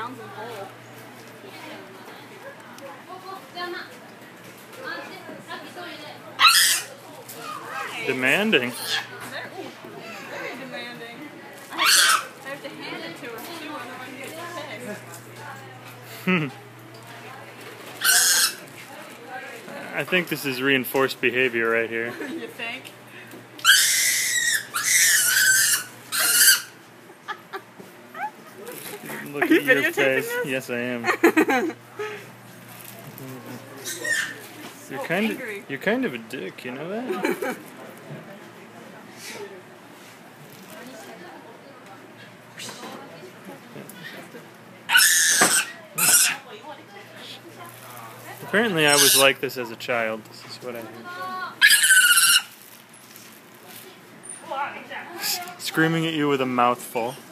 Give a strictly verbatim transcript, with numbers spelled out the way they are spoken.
pounds of bowl. Demanding. Very, very demanding. I have, to, I have to hand it to him too, otherwise he gets pissed. I think this is reinforced behavior right here. You think? Look Are you at your videotaping face. this? Yes, I am. You're So kind angry. of you're kind of a dick, you know that? Apparently I was like this as a child. This is what I heard. Screaming at you with a mouthful.